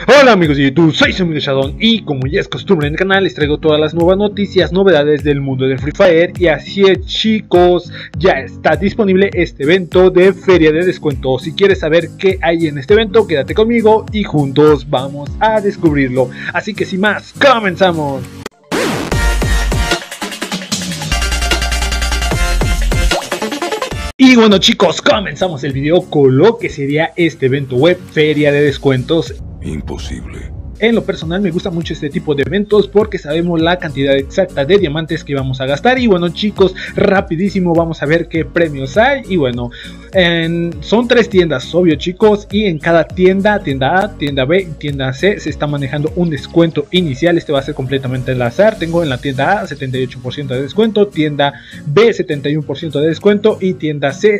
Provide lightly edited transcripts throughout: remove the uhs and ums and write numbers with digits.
Hola amigos de YouTube, soy Samuel Shadon y como ya es costumbre en el canal les traigo todas las nuevas noticias, novedades del mundo de Free Fire. Y así es chicos, ya está disponible este evento de feria de descuento. Si quieres saber qué hay en este evento, quédate conmigo y juntos vamos a descubrirlo. Así que sin más, comenzamos. Y bueno chicos, comenzamos el video con lo que sería este evento web feria de descuentos. Imposible. En lo personal me gusta mucho este tipo de eventos porque sabemos la cantidad exacta de diamantes que vamos a gastar. Y bueno chicos, rapidísimo vamos a ver qué premios hay. Y bueno, son 3 tiendas, obvio chicos, y en cada tienda, tienda A, tienda B y tienda C, se está manejando un descuento inicial. Este va a ser completamente al azar. Tengo en la tienda A 78% de descuento, tienda B 71% de descuento y tienda C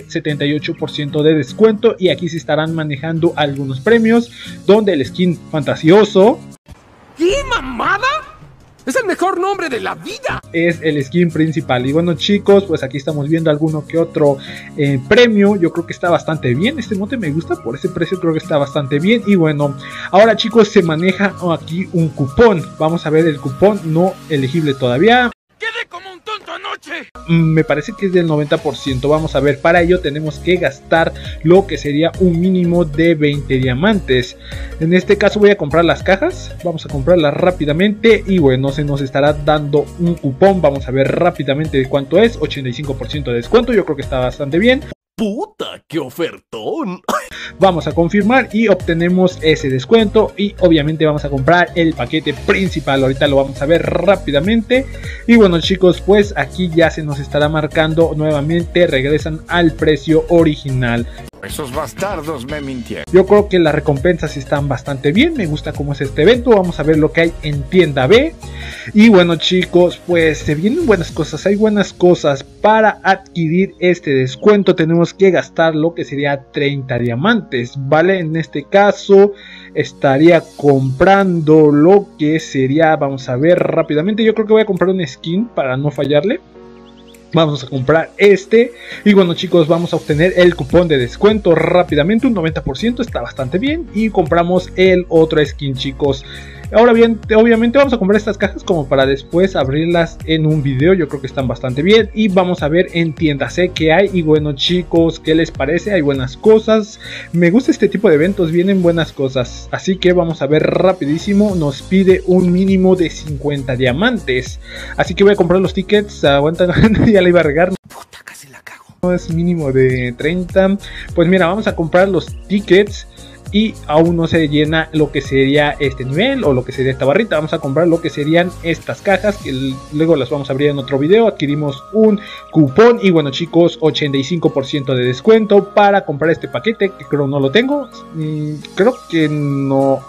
78% de descuento. Y aquí se estarán manejando algunos premios, donde el skin fantasioso. ¿Qué mamada? Es el mejor nombre de la vida. Es el skin principal. Y bueno chicos, pues aquí estamos viendo alguno que otro premio. Yo creo que está bastante bien. Este mote me gusta, por ese precio creo que está bastante bien. Y bueno, ahora chicos se maneja aquí un cupón. Vamos a ver el cupón no elegible todavía. ¡Quedé como un tonto anoche! Me parece que es del 90%. Vamos a ver, para ello tenemos que gastar lo que sería un mínimo de 20 diamantes. En este caso voy a comprar las cajas. Vamos a comprarlas rápidamente. Y bueno, se nos estará dando un cupón. Vamos a ver rápidamente de cuánto es. 85% de descuento. Yo creo que está bastante bien. ¡Puta, qué ofertón! Vamos a confirmar y obtenemos ese descuento. Y obviamente vamos a comprar el paquete principal. Ahorita lo vamos a ver rápidamente. Y bueno chicos, pues aquí ya se nos estará marcando nuevamente. Regresan al precio original. Esos bastardos me mintieron. Yo creo que las recompensas están bastante bien. Me gusta cómo es este evento. Vamos a ver lo que hay en tienda B. Y bueno chicos, pues se vienen buenas cosas. Hay buenas cosas. Para adquirir este descuento tenemos que gastar lo que sería 30 diamantes, ¿vale? En este caso estaría comprando lo que sería, vamos a ver rápidamente. Yo creo que voy a comprar un skin para no fallarle. Vamos a comprar este. Y bueno chicos, vamos a obtener el cupón de descuento rápidamente, un 90%, está bastante bien. Y compramos el otro skin chicos. Ahora bien, obviamente vamos a comprar estas cajas como para después abrirlas en un video. Yo creo que están bastante bien. Y vamos a ver en tienda C qué hay. Y bueno chicos, ¿qué les parece? Hay buenas cosas. Me gusta este tipo de eventos, vienen buenas cosas. Así que vamos a ver rapidísimo. Nos pide un mínimo de 50 diamantes. Así que voy a comprar los tickets. Aguanta, ya la iba a regar. Puta, casi la cago. No es mínimo de 30. Pues mira, vamos a comprar los tickets. Y aún no se llena lo que sería este nivel o lo que sería esta barrita. Vamos a comprar lo que serían estas cajas, que luego las vamos a abrir en otro video. Adquirimos un cupón y bueno chicos, 85% de descuento para comprar este paquete, que creo no lo tengo. Creo que no,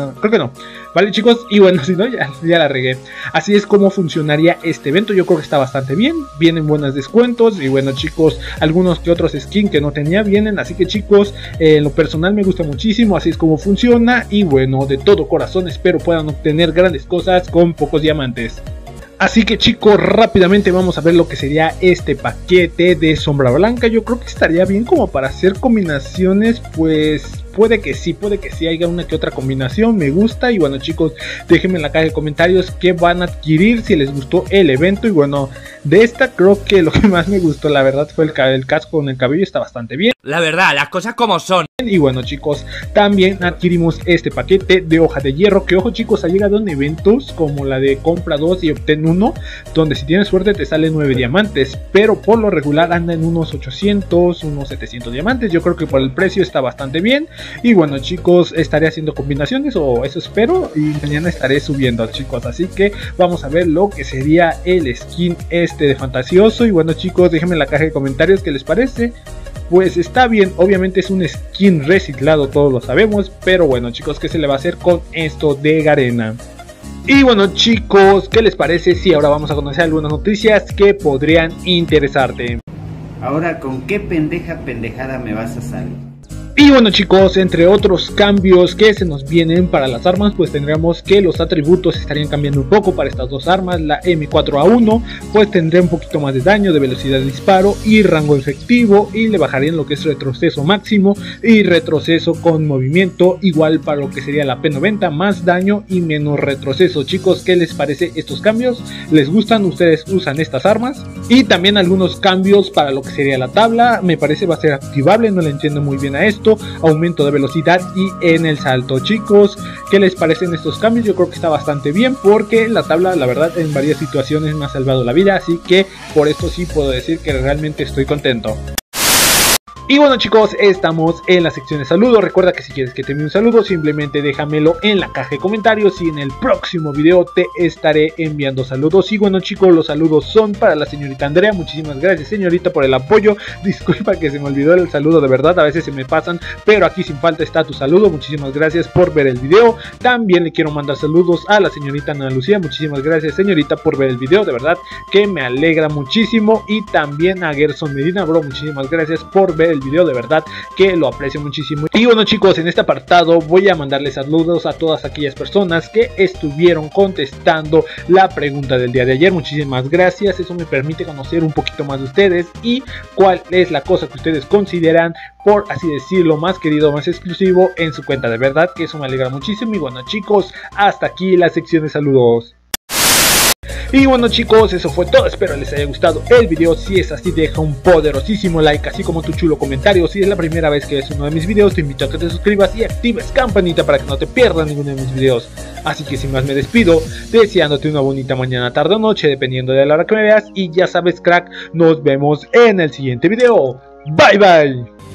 vale chicos, y bueno, si no ya la regué. Así es como funcionaría este evento. Yo creo que está bastante bien, vienen buenos descuentos. Y bueno chicos, algunos que otros skins que no tenía vienen. Así que chicos, en lo personal me gusta muchísimo. Así es como funciona. Y bueno, de todo corazón espero puedan obtener grandes cosas con pocos diamantes. Así que chicos, rápidamente vamos a ver lo que sería este paquete de sombra blanca. Yo creo que estaría bien como para hacer combinaciones, pues puede que sí haya una que otra combinación, me gusta. Y bueno chicos, déjenme en la caja de comentarios qué van a adquirir, si les gustó el evento. Y bueno, de esta creo que lo que más me gustó la verdad fue el casco con el cabello, está bastante bien. La verdad, las cosas como son. Y bueno chicos, también adquirimos este paquete de hoja de hierro, que ojo chicos, ha llegado en eventos como la de compra 2 y obtén 1, donde si tienes suerte te salen 9 diamantes, pero por lo regular anda en unos 800, unos 700 diamantes. Yo creo que por el precio está bastante bien. Y bueno chicos, estaré haciendo combinaciones, o eso espero, y mañana estaré subiendo chicos. Así que vamos a ver lo que sería el skin este de fantasioso. Y bueno chicos, déjenme en la caja de comentarios qué les parece. Pues está bien, obviamente es un skin reciclado, todos lo sabemos, pero bueno chicos, ¿qué se le va a hacer con esto de Garena? Y bueno chicos, ¿qué les parece si ahora vamos a conocer algunas noticias que podrían interesarte? Ahora, ¿con qué pendejada me vas a salir? Y bueno chicos, entre otros cambios que se nos vienen para las armas, pues tendremos que los atributos estarían cambiando un poco para estas dos armas. La M4A1 pues tendría un poquito más de daño, de velocidad de disparo y rango efectivo, y le bajarían lo que es retroceso máximo y retroceso con movimiento, igual para lo que sería la P90, más daño y menos retroceso. Chicos, ¿qué les parece estos cambios? ¿Les gustan? ¿Ustedes usan estas armas? Y también algunos cambios para lo que sería la tabla, me parece va a ser activable, no le entiendo muy bien a esto. Aumento de velocidad y en el salto. Chicos, ¿qué les parecen estos cambios? Yo creo que está bastante bien, porque la tabla, la verdad, en varias situaciones me ha salvado la vida, así que por esto sí puedo decir que realmente estoy contento. Y bueno chicos, estamos en la sección de saludos. Recuerda que si quieres que te envíe un saludo, simplemente déjamelo en la caja de comentarios y en el próximo video te estaré enviando saludos. Y bueno chicos, los saludos son para la señorita Andrea. Muchísimas gracias señorita por el apoyo. Disculpa que se me olvidó el saludo, de verdad, a veces se me pasan, pero aquí sin falta está tu saludo. Muchísimas gracias por ver el video. También le quiero mandar saludos a la señorita Ana Lucía. Muchísimas gracias señorita por ver el video, de verdad que me alegra muchísimo. Y también a Gerson Medina, bro, muchísimas gracias por ver el video, de verdad que lo aprecio muchísimo. Y bueno chicos, en este apartado voy a mandarles saludos a todas aquellas personas que estuvieron contestando la pregunta del día de ayer. Muchísimas gracias, eso me permite conocer un poquito más de ustedes y cuál es la cosa que ustedes consideran, por así decirlo, más querido, más exclusivo en su cuenta. De verdad que eso me alegra muchísimo. Y bueno chicos, hasta aquí la sección de saludos. Y bueno chicos, eso fue todo, espero les haya gustado el video. Si es así, deja un poderosísimo like, así como tu chulo comentario. Si es la primera vez que ves uno de mis videos, te invito a que te suscribas y actives campanita para que no te pierdas ninguno de mis videos. Así que sin más me despido, deseándote una bonita mañana, tarde o noche, dependiendo de la hora que me veas. Y ya sabes crack, nos vemos en el siguiente video. Bye bye.